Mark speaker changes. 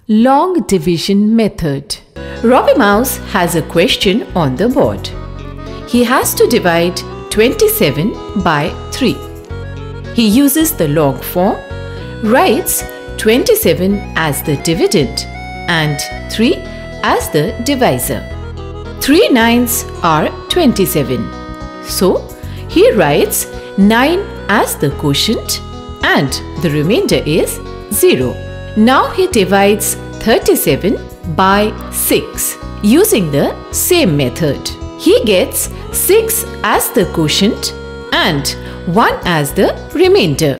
Speaker 1: Long division method. Robbie Mouse has a question on the board. He has to divide 27 by 3. He uses the log form, writes 27 as the dividend and 3 as the divisor. 3 nines are 27. So, he writes 9 as the quotient and the remainder is 0. Now he divides 37 by 6 using the same method. He gets 6 as the quotient and 1 as the remainder.